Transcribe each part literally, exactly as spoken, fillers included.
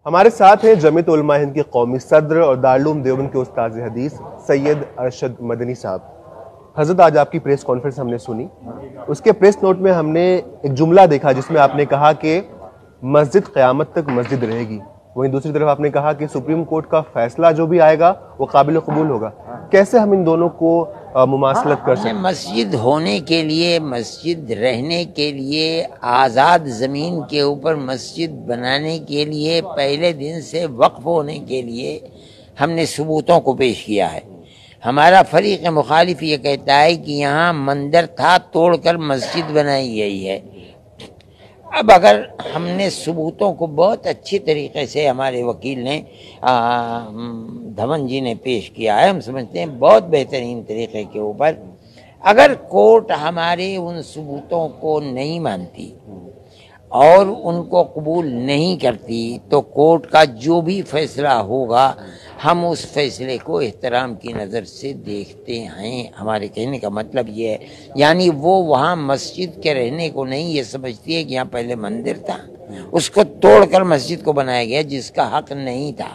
ہمارے ساتھ ہیں جمعیت علماء ہند کے قومی صدر اور دارالعلوم دیوبند کے استاذ حدیث سید ارشد مدنی صاحب۔ حضرت آج آپ کی پریس کانفرنس ہم نے سنی، اس کے پریس نوٹ میں ہم نے ایک جملہ دیکھا جس میں آپ نے کہا کہ مسجد قیامت تک مسجد رہے گی، وہیں دوسری طرف آپ نے کہا کہ سپریم کورٹ کا فیصلہ جو بھی آئے گا وہ قابل قبول ہوگا۔ کیسے ہم ان دونوں کو مماثلت کر سکتے ہیں؟ مسجد ہونے کے لیے، مسجد رہنے کے لیے، آزاد زمین کے اوپر مسجد بنانے کے لیے، پہلے دن سے وقف ہونے کے لیے ہم نے ثبوتوں کو پیش کیا ہے۔ ہمارا فریق مخالف یہ کہتا ہے کہ یہاں مندر تھا، توڑ کر مسجد بنائی گئی ہے۔ اب اگر ہم نے ثبوتوں کو بہت اچھی طریقے سے ہمارے وکیل نے دھون جی نے پیش کیا ہے، ہم سمجھتے ہیں بہت بہترین طریقے کے اوپر، اگر کورٹ ہمارے ان ثبوتوں کو نہیں مانتی اور ان کو قبول نہیں کرتی تو کورٹ کا جو بھی فیصلہ ہوگا ہم اس فیصلے کو احترام کی نظر سے دیکھتے ہیں۔ ہمارے کہنے کا مطلب یہ ہے، یعنی وہ وہاں مسجد کے رہنے کو نہیں یہ سمجھتی ہے کہ یہاں پہلے مندر تھا، اس کو توڑ کر مسجد کو بنایا گیا جس کا حق نہیں تھا۔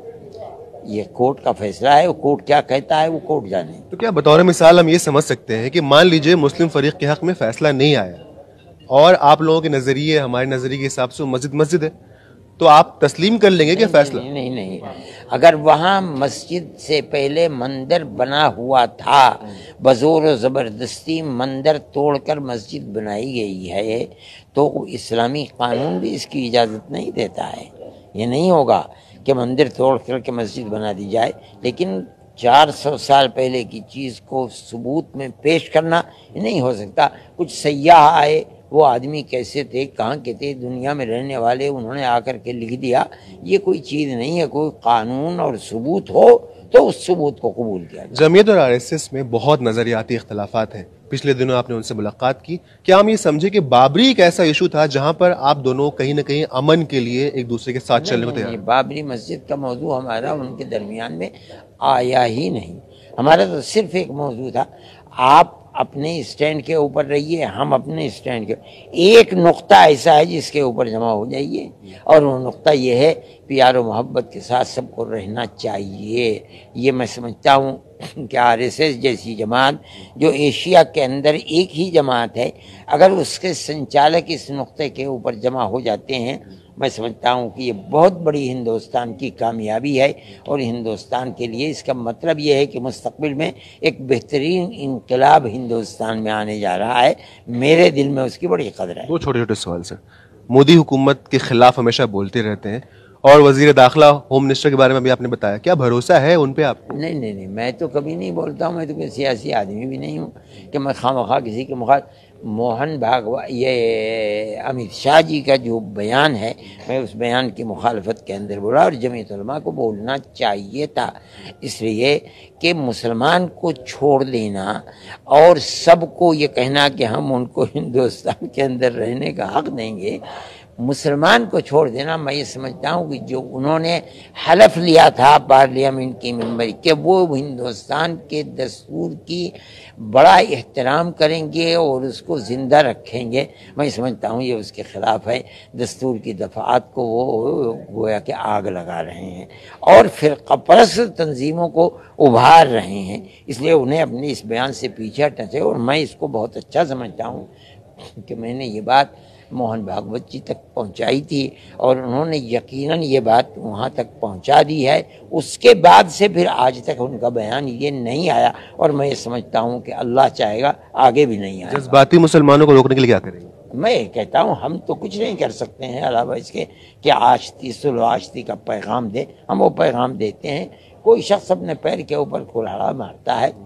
یہ کورٹ کا فیصلہ ہے، وہ کورٹ کیا کہتا ہے وہ کورٹ جانے۔ تو کیا بطور مثال ہم یہ سمجھ سکتے ہیں کہ مان لیجئے مسلم فریق کے حق میں فیصلہ نہیں آیا اور آپ لوگوں کے نظریے ہمارے نظریے کے حساب سے مسجد مسجد ہے، تو آپ تسلیم کر لیں گے کہ فیصلہ؟ نہیں نہیں نہیں اگر وہاں مسجد سے پہلے مندر بنا ہوا تھا، بزور و زبردستی مندر توڑ کر مسجد بنائی گئی ہے، تو اسلامی قانون بھی اس کی اجازت نہیں دیتا ہے۔ یہ نہیں ہوگا کہ مندر توڑ کر کے مسجد بنا دی جائے، لیکن چار سو سال پہلے کی چیز کو ثبوت میں پیش کرنا یہ نہیں ہو سکتا۔ کچھ سیاح آئے، وہ آدمی کیسے تھے، کہاں کے تھے، دنیا میں رہنے والے، انہوں نے آ کر کے لکھ دیا، یہ کوئی چیز نہیں ہے۔ کوئی قانون اور ثبوت ہو تو اس ثبوت کو قبول کیا جائے۔ جمعیت اور آر ایس ایس میں بہت نظریاتی اختلافات ہیں، پچھلے دنوں آپ نے ان سے ملاقات کی، کیا ہم یہ سمجھے کہ بابری ایک ایسا ایشو تھا جہاں پر آپ دونوں کہیں نہ کہیں امن کے لیے ایک دوسرے کے ساتھ چلنے کو تیار ہیں؟ بابری مسجد کا موضوع ہمارا ان کے درمیان میں آیا ہی نہیں۔ ہمارا تو صرف ایک موضوع تھا، آپ اپنے اسٹینڈ کے اوپر رہیے، ہم اپنے اسٹینڈ کے، ایک نقطہ ایسا ہے جس کے اوپر جمع ہو جائیے، اور وہ نقطہ یہ ہے پیار و محبت کے ساتھ سب کو رہنا چاہیے۔ یہ میں سمجھتا ہوں کہ آر ایس ایس جیسی جماعت جو ایشیا کے اندر ایک ہی جماعت ہے، اگر اس کے سنچالک اس نقطے کے اوپر جمع ہو جاتے ہیں، میں سمجھتا ہوں کہ یہ بہت بڑی ہندوستان کی کامیابی ہے، اور ہندوستان کے لیے اس کا مطلب یہ ہے کہ مستقبل میں ایک بہترین انقلاب ہندوستان میں آنے جا رہا ہے۔ میرے دل میں اس کی بڑی قدر ہے۔ دو چھوٹے چھوٹے سوال سر، مودی حکومت کے خلاف ہمیشہ بولتے رہتے ہیں، اور وزیر داخلہ ہوم منسٹر کے بارے میں بھی آپ نے بتایا، کیا بھروسہ ہے ان پہ آپ کو؟ نہیں نہیں نہیں میں تو کبھی نہیں بولتا ہوں، میں تو کوئی سیاسی آدمی بھی نہیں ہوں کہ میں خواہ مخواہ کسی کے مخالف۔ موہن بھاگوت، یہ امت شاہ جی کا جو بیان ہے، میں اس بیان کی مخالفت کے اندر بولا، اور جمعیت علماء کو بولنا چاہیے تھا، اس لیے کہ مسلمان کو چھوڑ دینا اور سب کو یہ کہنا کہ ہم ان کو ہندوستان کے اندر رہنے کا حق دیں گے، مسلمان کو چھوڑ دینا، میں یہ سمجھتا ہوں کہ جو انہوں نے حلف لیا تھا پارلیمنٹ کی ممبر کہ وہ ہندوستان کے دستور کی بڑا احترام کریں گے اور اس کو زندہ رکھیں گے، میں سمجھتا ہوں یہ اس کے خلاف ہے۔ دستور کی دفعات کو وہ گویا کہ آگ لگا رہے ہیں اور فرقہ پرست تنظیموں کو ابھار رہے ہیں، اس لیے انہیں اپنے اس بیان سے پیچھے ہٹنا چاہیے۔ اور میں اس کو بہت اچھا سمجھتا ہوں کہ میں نے یہ بات موہن بھاگوت جی تک پہنچائی تھی، اور انہوں نے یقیناً یہ بات وہاں تک پہنچا دی ہے۔ اس کے بعد سے پھر آج تک ان کا بیان یہ نہیں آیا، اور میں یہ سمجھتا ہوں کہ اللہ چاہے گا آگے بھی نہیں آئے۔ جذباتی مسلمانوں کو روکنے کے لیے کیا کریں گے؟ میں یہ کہتا ہوں ہم تو کچھ نہیں کر سکتے ہیں علاوہ اس کے کہ آشتی صلح آشتی کا پیغام دے، ہم وہ پیغام دیتے ہیں۔ کوئی شخص اپنے پیر کے اوپر کلہاڑا مارتا ہے،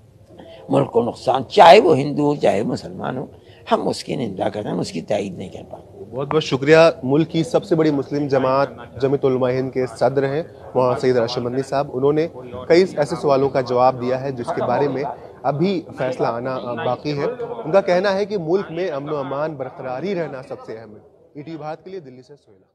ملک کو نقصان، چاہے وہ ہندو ہو چاہے مسلمان ہو، ہم اس کی نندا کرتے ہیں، ہم اس کی تائید نہیں کر پاتے۔ بہت بہت شکریہ۔ ملک کی سب سے بڑی مسلم جماعت جمعیت علماء ہند کے صدر ہیں مولانا سید ارشد مدنی صاحب، انہوں نے کئی ایسے سوالوں کا جواب دیا ہے جس کے بارے میں ابھی فیصلہ آنا باقی ہے۔ ان کا کہنا ہے کہ ملک میں امن و امان برقراری رہنا سب سے اہم ہے۔ ای ٹی وی بھارت کے لیے دلی سے سہیل۔